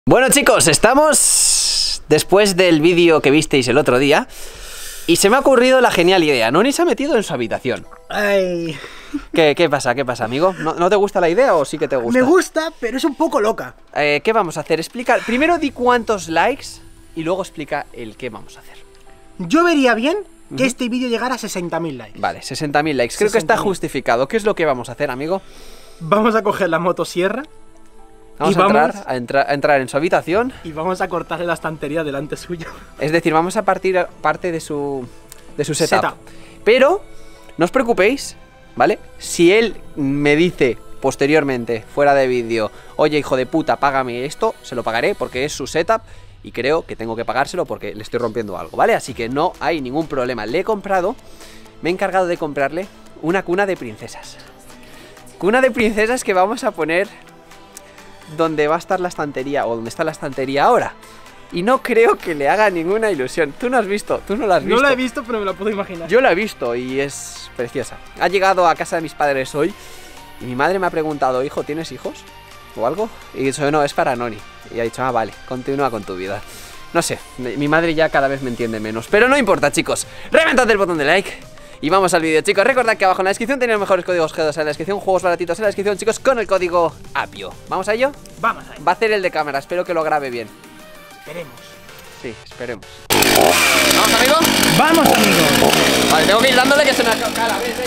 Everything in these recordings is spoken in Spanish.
Bueno chicos, estamos después del vídeo que visteis el otro día y se me ha ocurrido la genial idea. Noni se ha metido en su habitación. Ay. ¿Qué pasa, amigo? ¿No te gusta la idea o sí que te gusta? Me gusta, pero es un poco loca. ¿Qué vamos a hacer? Explica, primero di cuántos likes y luego explica el qué vamos a hacer. Yo vería bien que este vídeo llegara a 60.000 likes. Vale, 60.000 likes, creo que está justificado. ¿Qué es lo que vamos a hacer, amigo? Vamos a coger la motosierra. Vamos a entrar en su habitación. Y vamos a cortarle la estantería delante suyo. Es decir, vamos a partir parte de su setup. Pero no os preocupéis, ¿vale? Si él me dice posteriormente, fuera de vídeo, oye hijo de puta, págame esto, se lo pagaré porque es su setup y creo que tengo que pagárselo porque le estoy rompiendo algo, ¿vale? Así que no hay ningún problema. Me he encargado de comprarle una cuna de princesas. Cuna de princesas que vamos a poner donde va a estar la estantería o donde está la estantería ahora. Y no creo que le haga ninguna ilusión. Tú no has visto, tú no la has visto. No la he visto, pero me la puedo imaginar. Yo la he visto y es preciosa. Ha llegado a casa de mis padres hoy y mi madre me ha preguntado, hijo, ¿tienes hijos? ¿O algo? Y he dicho, no, es para Noni. Y ha dicho, ah, vale, continúa con tu vida. No sé, mi madre ya cada vez me entiende menos. Pero no importa, chicos. Reventad el botón de like y vamos al vídeo, chicos. Recordad que abajo en la descripción tenéis los mejores códigos G2 en la descripción, juegos baratitos en la descripción, chicos, con el código APIO. ¿Vamos a ello? Vamos a ello. Va a hacer el de cámara, espero que lo grabe bien. Esperemos. Sí, esperemos. ¿Vamos, amigo? ¡Vamos, amigo! Vale, tengo que ir dándole que se me acaba la vez,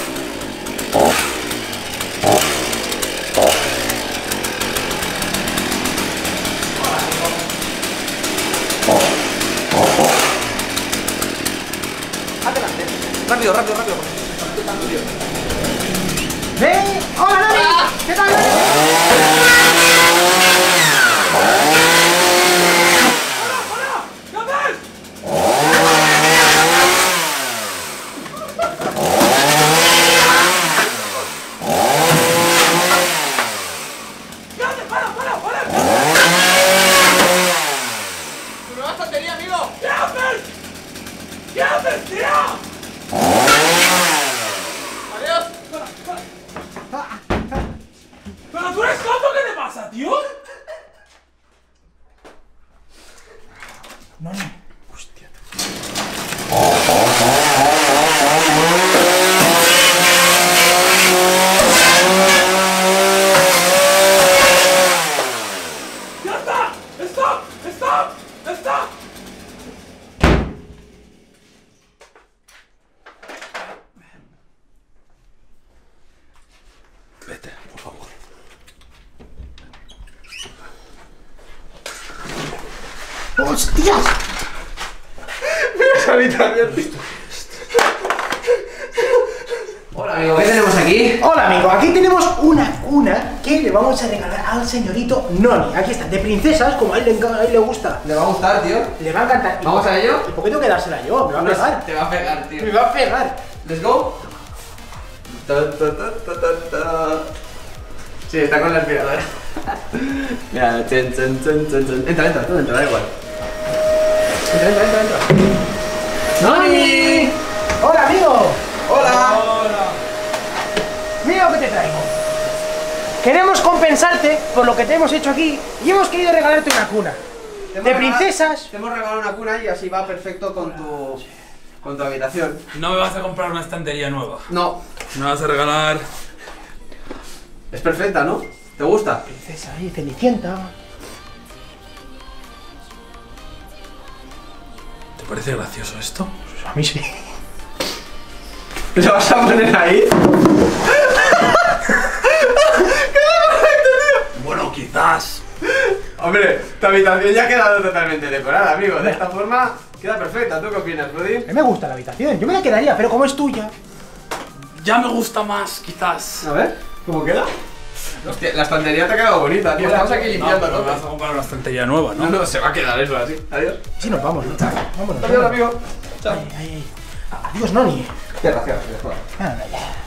Rápido. ¡Ven! ¡Hola, Noni! ¿Qué tal, Noni? ¿Qué haces, tío? Adiós. ¿Pero tú eres tonto? ¿Qué te pasa, tío? Noni. Hostia. ¡Ya está! ¡Stop! Vete, por favor. ¡Hostias! Mira esa habitación. Hola, amigo, ¿qué tenemos aquí? Hola, amigo, aquí tenemos una cuna que le vamos a regalar al señorito Noni. Aquí está, de princesas, como a él le gusta. ¿Le va a gustar, tío? Le va a encantar. ¿Vamos a ello? ¿Y por qué tengo que dársela yo? Me va a pegar. Te va a pegar, tío. Me va a pegar. Let's go. Sí, está con la aspiradora. Mira, entra, tú entra, da igual. Entra. ¡Noni! ¡Hola, amigo! Hola. Mira lo que te traigo. Queremos compensarte por lo que te hemos hecho aquí y hemos querido regalarte una cuna. De princesas. Te hemos regalado una cuna y así va perfecto con tu habitación. No me vas a comprar una estantería nueva. No, Me vas a regalar... es perfecta, ¿no? ¿Te gusta? Princesa ahí, cenicienta. ¿Te parece gracioso esto? A mí sí. ¿Lo vas a poner ahí? Bueno, quizás. Hombre, tu habitación ya ha quedado totalmente decorada, amigo. De esta forma queda perfecta. ¿Tú qué opinas, Rudy? A mí me gusta la habitación, yo me la quedaría, pero como es tuya. Ya me gusta más, quizás. A ver, ¿cómo queda? Hostia, la estantería te ha quedado bonita, tío. Estamos aquí No, limpiando pero me todo. vas a comprar una estantería nueva, ¿no? No, se va a quedar eso así. Adiós. Sí, nos vamos, ¿no? Vámonos. Adiós, amigo. Chao. Adiós, Noni. Gracias. Ah, ya.